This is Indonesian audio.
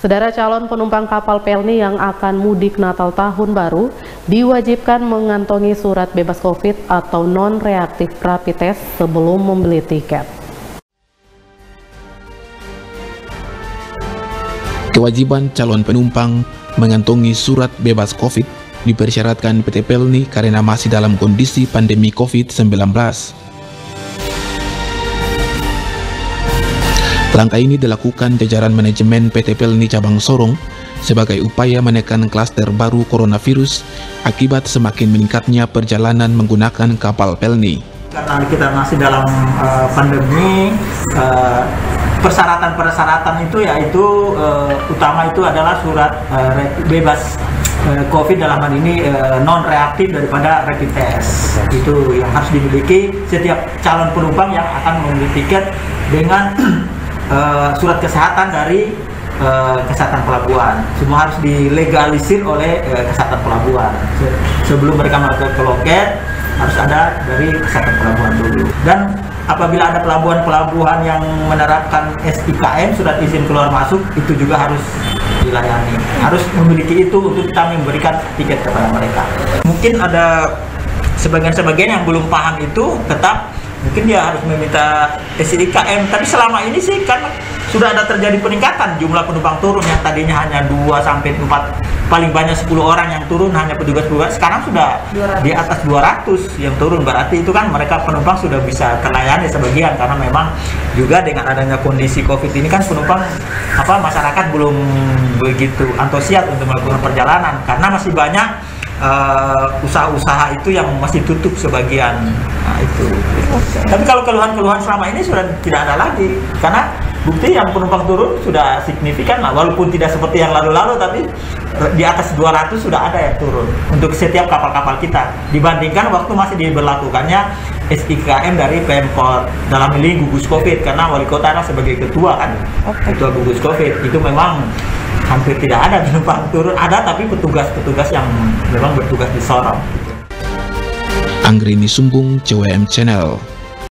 Saudara, calon penumpang kapal Pelni yang akan mudik Natal Tahun Baru diwajibkan mengantongi surat bebas COVID atau non-reaktif rapid test sebelum membeli tiket. Kewajiban calon penumpang mengantongi surat bebas COVID dipersyaratkan PT Pelni karena masih dalam kondisi pandemi COVID-19. Langkah ini dilakukan jajaran manajemen PT Pelni Cabang Sorong sebagai upaya menekan klaster baru coronavirus akibat semakin meningkatnya perjalanan menggunakan kapal Pelni. Karena kita masih dalam pandemi, persyaratan itu yaitu utama itu adalah surat bebas COVID, dalam hal ini non-reaktif daripada rapid test. Itu yang harus dimiliki setiap calon penumpang yang akan membeli tiket dengan surat kesehatan dari kesehatan pelabuhan. Semua harus dilegalisir oleh kesehatan pelabuhan. Sebelum mereka masuk ke loket harus ada dari kesehatan pelabuhan dulu. Dan apabila ada pelabuhan-pelabuhan yang menerapkan SIKM, surat izin keluar masuk, itu juga harus dilayani. Harus memiliki itu untuk kita memberikan tiket kepada mereka. Mungkin ada sebagian yang belum paham itu, tetap mungkin dia harus meminta SIKM, tapi selama ini sih kan sudah ada terjadi peningkatan jumlah penumpang turun yang tadinya hanya 2-4, paling banyak 10 orang yang turun, hanya petugas-petugas, sekarang sudah 200. Di atas 200 yang turun. Berarti itu kan mereka penumpang sudah bisa terlayani sebagian, karena memang juga dengan adanya kondisi COVID ini kan penumpang masyarakat belum begitu antusias untuk melakukan perjalanan karena masih banyak usaha-usaha itu yang masih tutup sebagian. Nah, itu. Tapi kalau keluhan-keluhan selama ini sudah tidak ada lagi, karena bukti yang penumpang turun sudah signifikan lah, walaupun tidak seperti yang lalu-lalu, tapi di atas 200 sudah ada yang turun untuk setiap kapal-kapal kita, dibandingkan waktu masih diberlakukannya SIKM dari Pemkot, dalam ini gugus COVID, karena wali kota sebagai ketua kan, ketua gugus COVID. Itu memang hampir tidak ada penumpang turun, ada tapi petugas-petugas yang memang bertugas di Sorong. Anggrini Sumbung, CWM Channel.